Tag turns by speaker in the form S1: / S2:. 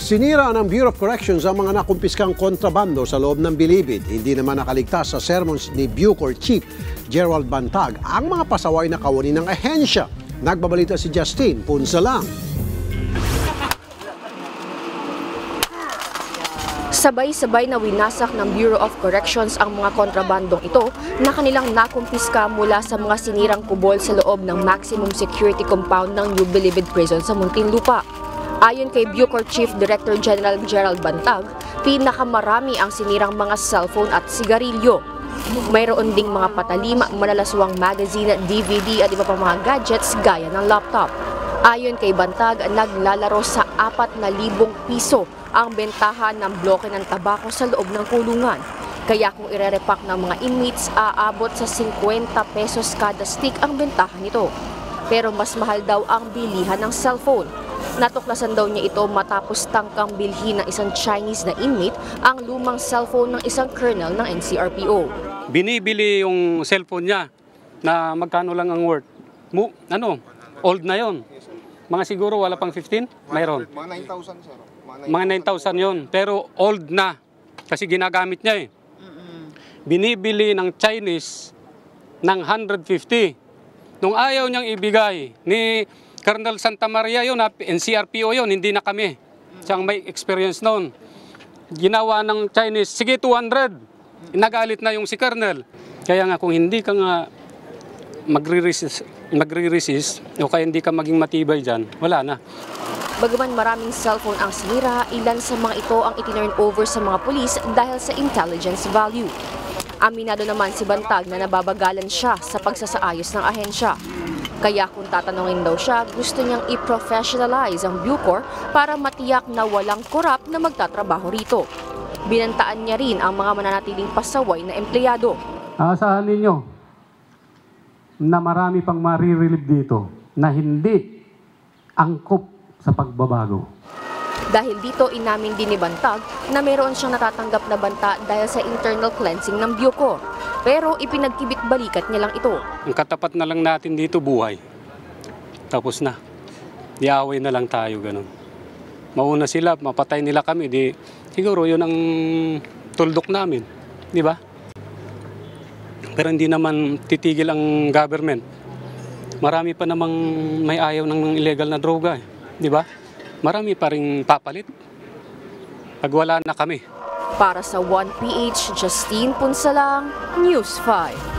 S1: Sinira ng Bureau of Corrections ang mga nakumpiskang kontrabando sa loob ng Bilibid. Hindi naman nakaligtas sa sermons ni Bucor Chief Gerald Bantag ang mga pasaway na kawani ng ahensya. Nagbabalita si Justine Punsalang.
S2: Sabay-sabay na winasak ng Bureau of Corrections ang mga kontrabandong ito na kanilang nakumpiska mula sa mga sinirang kubol sa loob ng maximum security compound ng New Bilibid Prison sa Muntinlupa. Ayon kay Bucor Chief Director General Gerald Bantag, pinakamarami ang sinirang mga cellphone at sigarilyo. Mayroon ding mga patalim, malalaswang magazine, DVD at iba pang mga gadgets gaya ng laptop. Ayon kay Bantag, naglalaro sa 4,000 piso ang bentahan ng bloke ng tabako sa loob ng kulungan. Kaya kung irerepak ng mga inmates, aabot sa 50 pesos kada stick ang bentahan nito. Pero mas mahal daw ang bilihan ng cellphone. Natuklasan daw niya ito matapos tangkang bilhin ng isang Chinese na inmate ang lumang cellphone ng isang colonel ng NCRPO.
S3: Binibili yung cellphone niya na magkano lang ang worth. Old na yon. Mga siguro wala pang 15, mayroon.
S4: Mga 9,000 sir.
S3: Mga 9,000 yon, pero old na kasi ginagamit niya eh. Binibili ng Chinese ng 150. Nung ayaw niyang ibigay ni Colonel Santa Maria yun, NCRPO yun, hindi na kami. Siyang may experience noon. Ginawa ng Chinese, sige 200. Nagalit na yung si Colonel. Kaya nga kung hindi ka nga magre-resist o kaya hindi ka maging matibay dyan, wala na.
S2: Bagaman maraming cellphone ang sinira, ilan sa mga ito ang itinurn over sa mga pulis dahil sa intelligence value. Aminado naman si Bantag na nababagalan siya sa pagsasaayos ng ahensya. Kaya kung tatanungin daw siya, gusto niyang i-professionalize ang Bucor para matiyak na walang korap na magtatrabaho rito. Binantaan niya rin ang mga mananatiling pasaway na empleyado.
S3: Asahan ninyo na marami pang marirelieve dito na hindi angkop sa pagbabago.
S2: Dahil dito inamin din ni Bantag na mayroon siyang natatanggap na banta dahil sa internal cleansing ng Bucor. Pero ipinagkibit-balikat niya lang ito.
S3: Ang katapat na lang natin dito buhay. Tapos na. Diaway na lang tayo ganun. Mauna sila, mapatay nila kami, di siguro yun ang tuldok namin, di ba? Pero hindi naman titigil ang government. Marami pa namang may ayaw ng illegal na droga, di ba? Marami pa ring papalit. Pag wala na kami.
S2: Para sa 1PH, Justine Punsalang, News 5.